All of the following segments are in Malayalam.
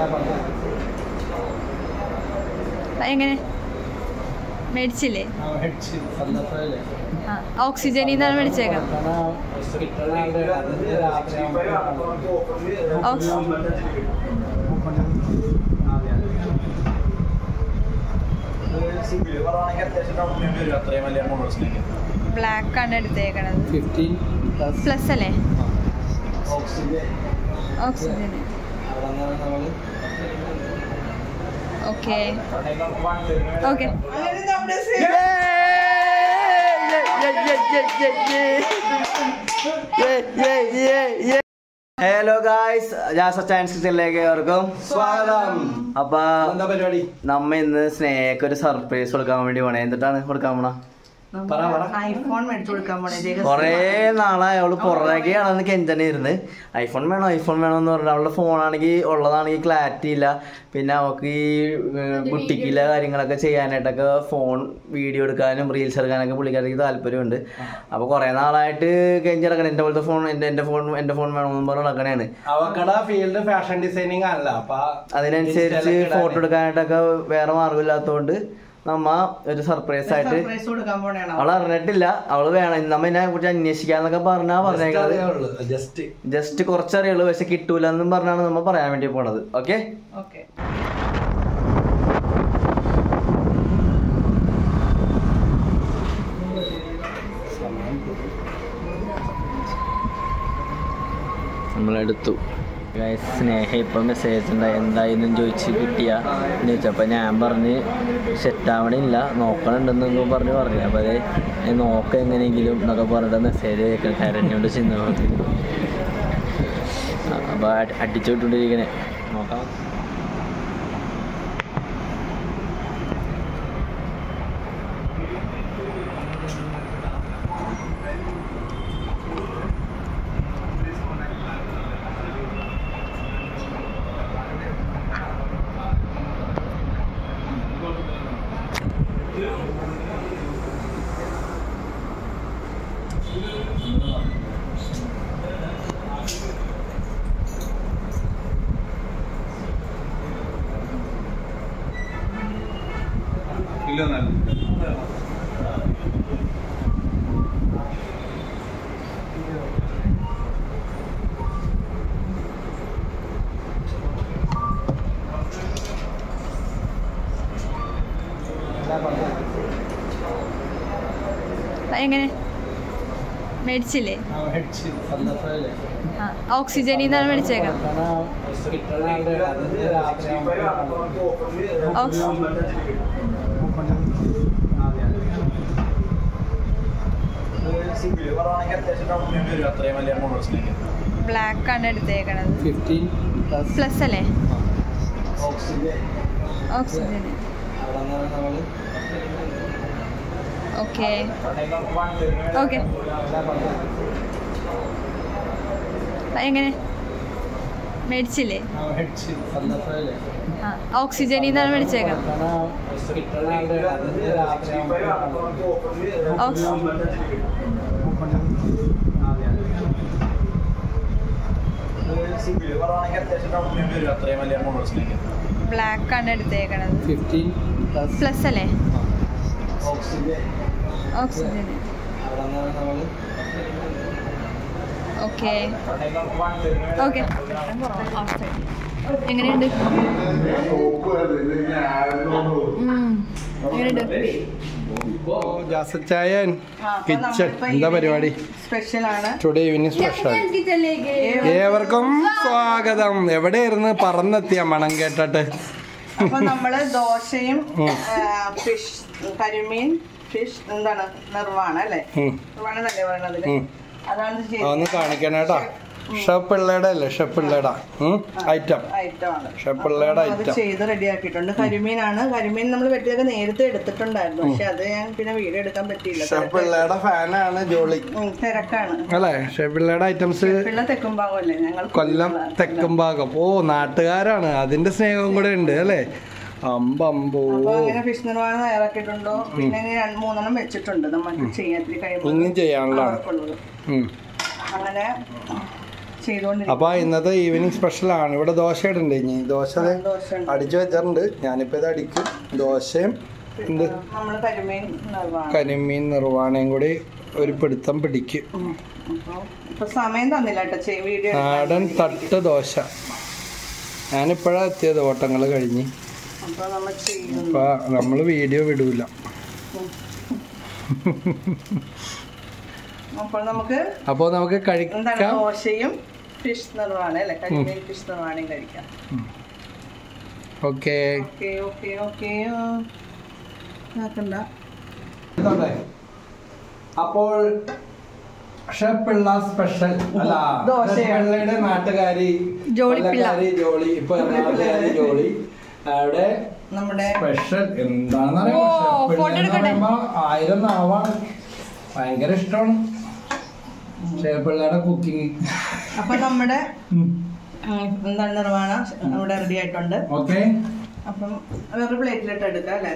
എങ്ങനെ മേടിച്ചില്ലേ? ഓക്സിജനിൽ നിന്നാണ് മേടിച്ചേക്കാം. ബ്ലാക്ക് ആണ് എടുത്തേക്കണത്. പ്ലസ് അല്ലേ? Oxygen. Okay okay. Hello guys, കിച്ചണിലേക്ക് ഏവർക്കും സ്വാഗതം. അപ്പൊ എന്താ പരിപാടി? നമ്മ ഇന്ന് സ്നേഹക്ക് ഒരു സർപ്രൈസ് കൊടുക്കാൻ വേണ്ടി പോണേ. എന്നിട്ടാണ് കൊടുക്കാൻ പോണ? ഐഫോൺ മേടിച്ചു കൊടുക്കാൻ പോണേ. കൊറേ നാളായി അവള് പുറകെയാണെന്ന് കെഞ്ചനായിരുന്നു. ഐഫോൺ വേണോ എന്ന് പറഞ്ഞാൽ അവളുടെ ഫോണാണെങ്കിൽ ഉള്ളതാണെങ്കിൽ ക്ലാരിറ്റി ഇല്ല. പിന്നെ അവൾക്ക് ഈ ബുട്ടിക്കിലെ കാര്യങ്ങളൊക്കെ ചെയ്യാനായിട്ടൊക്കെ ഫോൺ വീഡിയോ എടുക്കാനും റീൽസ് എടുക്കാനൊക്കെ പുള്ളിക്കാർക്ക് താല്പര്യമുണ്ട്. അപ്പൊ കുറെ നാളായിട്ട് കെഞ്ചിറക്കണം എന്റെ പോലത്തെ ഫോൺ എന്റെ ഫോൺ വേണമെന്ന് പറഞ്ഞ് നടക്കണേണ്. അവക്കടെ ഫീൽഡ് ഫാഷൻ ഡിസൈനിങ് ആണല്ലോ. അപ്പൊ അതിനനുസരിച്ച് ഫോട്ടോ എടുക്കാനായിട്ടൊക്കെ വേറെ മാർഗമില്ലാത്തതുകൊണ്ട് നമ്മ ഒരു സർപ്രൈസ് ആയിട്ട് അവള് അറിഞ്ഞിട്ടില്ല. അവള് വേണം നമ്മ ഇതിനെ കുറിച്ച് അന്വേഷിക്കാന്നൊക്കെ പറഞ്ഞേക്കുന്നത്. ജസ്റ്റ് കുറച്ചറിയുള്ളൂ, പക്ഷെ കിട്ടൂല എന്നും പറഞ്ഞാണ് നമ്മ പറയാൻ വേണ്ടി പോണത്. ഓക്കെ നമ്മളെടുത്തു. സ്നേഹ ഇപ്പം മെസ്സേജ് ഉണ്ടായി എന്തായെന്നും ചോദിച്ച് കിട്ടിയ എന്ന് ചോദിച്ചപ്പോൾ ഞാൻ പറഞ്ഞ് സെറ്റാവണില്ല, നോക്കണുണ്ടെന്നൊക്കെ പറഞ്ഞു. അപ്പോൾ അത് നോക്ക എങ്ങനെയെങ്കിലും എന്നൊക്കെ പറഞ്ഞിട്ട് മെസ്സേജ് കേൾക്കാൻ കരഞ്ഞുകൊണ്ട് ചിന്ത അപ്പോൾ അടിച്ചു വിട്ടുകൊണ്ടിരിക്കണേ. നോക്കാം. എങ്ങനെ മേടിച്ചില്ലേ? ഓക്സിജനിൽ നിന്നാണ് മേടിച്ചേക്കാം. ബ്ലാക്ക് ആണ് എടുത്തേക്കണത്. പ്ലസ് അല്ലേ? ഓക്സിജൻ. Okay okay. എങ്ങനെ മേടിച്ചില്ലേ? ഓക്സിജനിൽ നിന്നാണ് മേടിച്ചേക്കാം. ബ്ലാക്ക് ആണ് എടുത്തേക്കണത്. പ്ലസ് അല്ലേ? ഓക്സിജൻ. Okay okay. എങ്ങനെയുണ്ട്? എന്താ പരിപാടി? Today evening special. ഏവർക്കും സ്വാഗതം. എവിടെയായിരുന്നു പറന്നെത്തിയ മണം കേട്ടിട്ട്? അപ്പൊ നമ്മള് ദോശയും കരിമീൻ ഫിഷ് എന്താണ് നിർവാണ അല്ലേ? നിർവാണെന്നല്ലേ പറയണതില്. അതൊന്ന് കാണിക്കണേട്ടാ. ഷെഫ് പിള്ളയുടെ അല്ലേ? ഷെഫ് പിള്ളയുടെ ഐറ്റം ഷെഫ് പിള്ളയുടെ ഐറ്റം ചെയ്ത് റെഡി ആക്കിയിട്ടുണ്ട്. കരിമീനാണ്. കരിമീൻ നമ്മൾ വെട്ടിയൊക്കെ നേരത്തെ എടുത്തിട്ടുണ്ടായിരുന്നു, പക്ഷെ അത് ഞാൻ പിന്നെ വീഡിയോ എടുക്കാൻ പറ്റിയില്ല. ഷെഫ് പിള്ളയുടെ ഫാനാണ് ജോളി. തിരക്കാണ് അല്ലേ? ഷെഫ് പിള്ളയുടെ ഐറ്റംസ് തെക്കും ഭാഗം അല്ലേ? ഞങ്ങൾ കൊല്ലം തെക്കും ഭാഗം. ഓ, നാട്ടുകാരാണ്, അതിന്റെ സ്നേഹവും കൂടെ ഉണ്ട് അല്ലേ? അമ്പമ്പോ. അങ്ങനെ ഫിഷ് നിർവാണം തയ്യാറാക്കിയിട്ടുണ്ടോ? പിന്നെ 2-3 വെച്ചിട്ടുണ്ട്. നമുക്ക് ചെയ്യാൻ കഴിയുമ്പോൾ ചെയ്യാനുള്ള അങ്ങനെ ചെയ്തുകൊണ്ടിരിക്കും. അപ്പൊ ഇന്നത്തെ ഈവനിങ് സ്പെഷ്യലാണ്. ഇവിടെ ദോശ ഇടുന്നുണ്ട്. ഇനി ദോശ അടിച്ചു വെച്ചിട്ടുണ്ട്. ഞാനിപ്പോ ഇത് അടിക്കും. ദോശയും എന്ത് നമ്മള് കരിമീൻ നിർവാണയും കൂടി ഒരു പിടുത്തം പിടിക്കും. ഇപ്പൊ സമയം തന്നില്ല കേട്ടോ വീഡിയോ. നാടൻ തട്ട് ദോശ. ഞാനിപ്പോഴാ എത്തിയത് ഓട്ടങ്ങൾ കഴിഞ്ഞ്. അപ്പൊ നമ്മള് വീഡിയോ വിടൂല. അപ്പൊ നമുക്ക് കഴിക്കാം. ദോശയും ഫിഷ് നിർവാണ അല്ലെ, കരിമീൻ ഫിഷ് നിർവാണയും കഴിക്കാം. ഓക്കെ അപ്പോൾ ഷെപ്പിള്ള സ്പെഷ്യൽ അല്ല, പിള്ളയുടെ നാട്ടുകാരി ജോളി, ഇപ്പൊ എറണാകുളത്തുകാരി ജോളി അവിടെ നമ്മുടെ സ്പെഷ്യൽ എന്താണെന്ന് പറയുമ്പോ 1000 നാവാണ്. ഭയങ്കര ഇഷ്ടമാണ് ഷെപ്പിള്ളയുടെ കുക്കിംഗ്. അപ്പൊ നമ്മുടെ എന്താണ് നിർവാണ ഇവിടെ റെഡി ആയിട്ടുണ്ട്. ഓക്കെ, അപ്പം വേറെ പ്ലേറ്റിലിട്ട് എടുക്കാം അല്ലേ.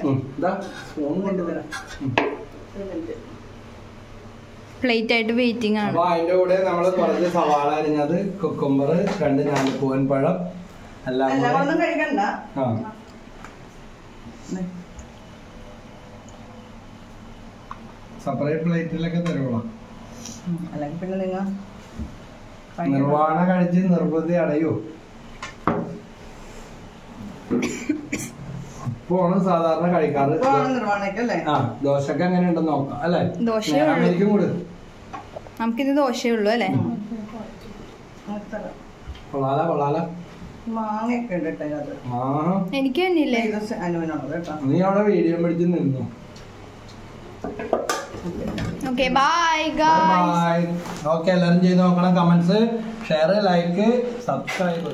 പ്ലേറ്റ് ആയിട്ട് വെയിറ്റിംഗ് ആണ്. അപ്പൊ അതിന്റെ കൂടെ നമ്മള് കുറച്ച് സവാള അരിഞ്ഞത്, കുക്കുംബർ, 2 ഞാലിപ്പൂവൻ പഴം എല്ലാം ഒന്നും കഴിക്കണ്ട. സെപ്പറേറ്റ് പ്ലേറ്റിലൊക്കെ തരുവോളാം. അല്ലെങ്കിൽ പിന്നെ നിങ്ങൾ നിർവാണ കഴിച്ച് നിർബന്ധി അടയോ. ഇപ്പോണ് സാധാരണ കഴിക്കാറ്. ദോശക്ക് എങ്ങനെ ഉണ്ടെന്ന് നോക്കാം അല്ലെ. അമേരിക്കൻ കൂടെ നമുക്കിത് ദോശയുള്ളൂ അല്ലേ. കൊള്ളാല മാങ്ങയൊക്കെ ഉണ്ട്. എനിക്ക് തന്നെയില്ലേ. നീ അവിടെ വീഡിയോ പിടിച്ച് നിന്നു. Okay bye guys. ഓക്കെ, എല്ലാരും ചെയ്ത് നോക്കണം. Comments, share, like, subscribe.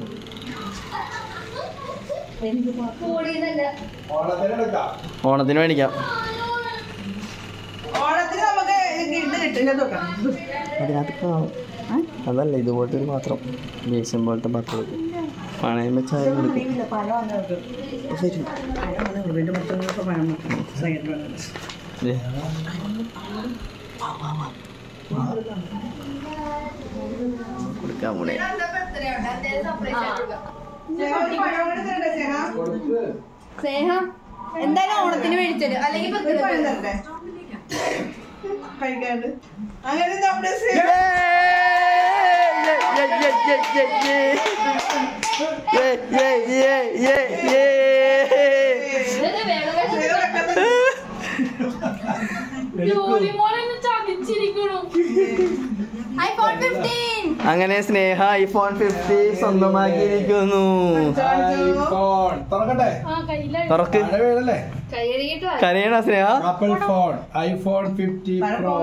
ഓണത്തിന് മേടിക്കാം. അതല്ല, ഇതുപോലത്തെ ഒരു പാത്രം, ബേസിൻ പോലത്തെ പാത്രം പണയം വെച്ചാൽ കൊടുക്കാൻ പോണേ. സ്നേഹ എന്തായാലും ഓണത്തിന് മേടിച്ചത് അല്ലെങ്കിൽ കഴിക്കാണ്ട് അങ്ങനെ നമ്മുടെ അങ്ങനെ സ്നേഹ ഐഫോൺ 50 സ്വന്തമാക്കിയിരിക്കുന്നു. തുറക്ക്. കരയണ Sneha. Apple phone iPhone 50 pro.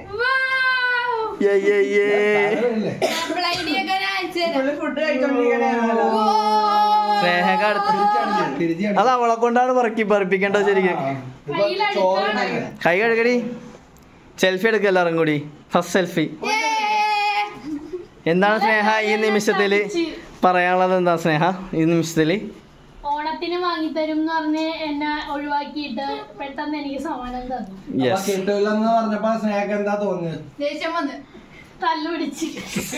Sneha അത് അവളെ കൊണ്ടാണ് പറപ്പിക്കേണ്ടത്. ശരിക്കും കൈ കഴുകടി. സെൽഫി എടുക്കുക എല്ലാവരും കൂടി. First selfie. എന്താണ് സ്നേഹ ഈ നിമിഷത്തില് പറയാനുള്ളത്? എന്താ സ്നേഹ ഈ നിമിഷത്തില്? ഓണത്തിന് വാങ്ങിത്തരും എന്ന് പറഞ്ഞ് എന്നെ ഒഴിവാക്കിയിട്ട് പെട്ടെന്ന് എനിക്ക് സമ്മാനം തന്നു. കിട്ടൂലെന്ന് പറഞ്ഞപ്പോ സ്നേഹക്ക് എന്താ തോന്നിയത്? ദേഷ്യം വന്ന് തല്ലുപിടിച്ച്.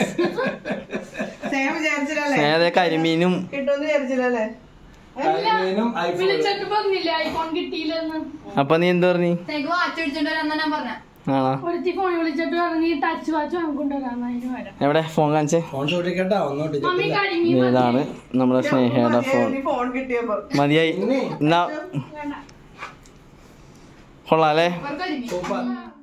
സ്നേഹ കരിമീനും കിട്ടുമെന്ന് വിചാരിച്ചില്ലല്ലേ. വിളിച്ചിട്ട് പറഞ്ഞില്ല ഐഫോൺ കിട്ടിയില്ലെന്ന്. അപ്പൊ നീ എന്ത് പറഞ്ഞു? വാച്ച് അടിച്ചോണ്ട് വരാന്നാ ഞാൻ പറഞ്ഞ. ഒരുത്തി ഫോൺ വിളിച്ചിട്ട് പറഞ്ഞ് ടച്ച് വാച്ച് വാങ്ങിക്കൊണ്ടുവരാന്ന്. എവിടെ ഫോൺ കാണിച്ചേ? ഇതാണ് നമ്മുടെ സ്നേഹയുടെ ഫോൺ. മതിയായി എന്നാ കൊള്ളാം അല്ലേ.